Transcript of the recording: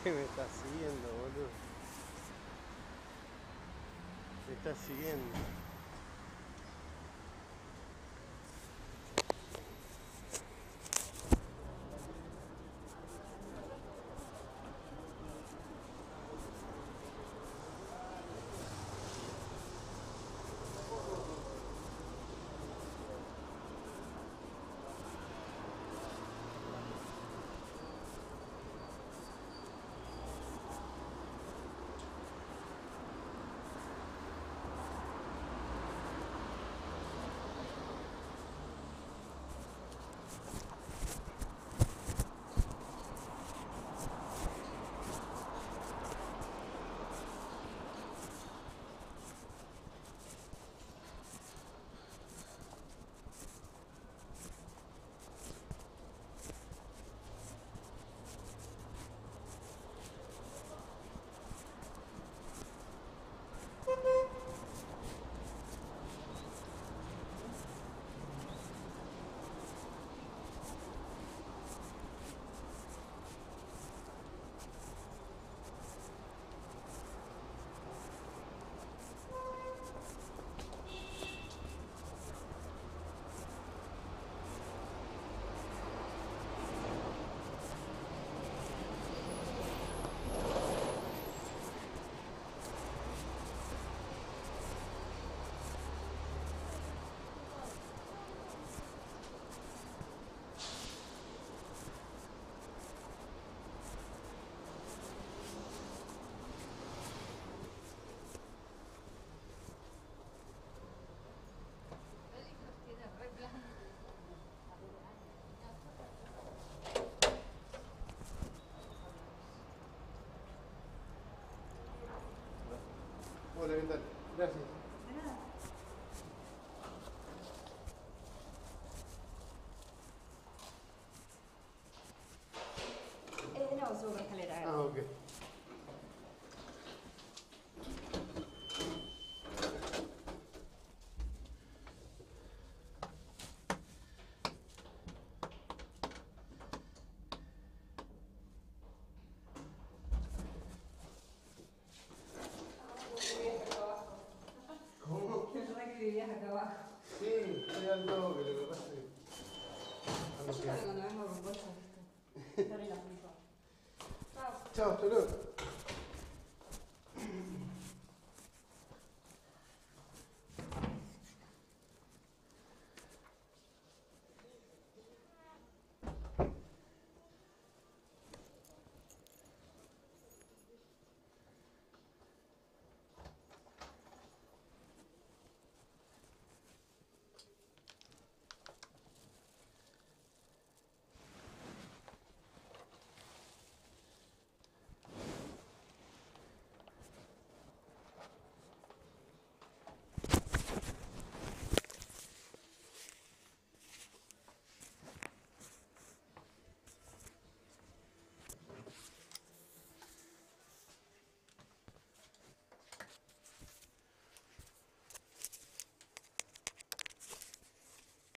que me está siguiendo, boludo. Me está siguiendo. Hola, ¿qué tal? Gracias. No, subo por escalera. Ah, ok. ¿Cómo? Pensaba que vivías acá abajo. Sí, estoy al toque, lo que pasa es que... Yo también cuando vengo con bolsas, ¿viste? Estar en la flipa. Chao. Chao, hasta luego.